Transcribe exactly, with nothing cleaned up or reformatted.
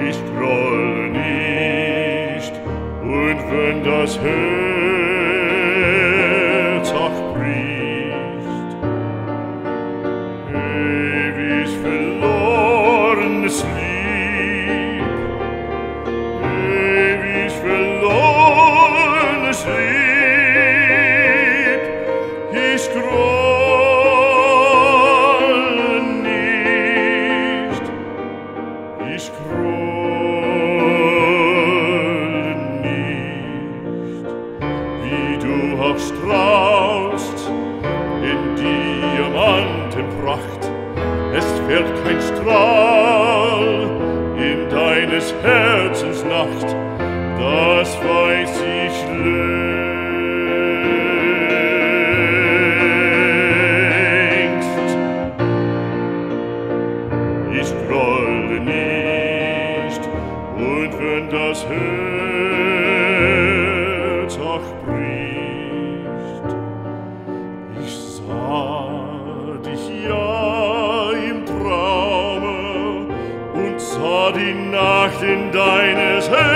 Ich grolle nicht, und wenn das Herz auch bricht, ewig verlorenes Lieb, ewig verlorenes Lieb, ich grolle nicht, ich grolle nicht, wie du auch strahlst in Diamantenpracht, es fällt kein Strahl in deines Herzens Nacht, das weiß ich längst. Ich grolle nicht, und wenn das Herz auch bricht, ich sah dich ja im Traume und sah die Nacht in deines Herzens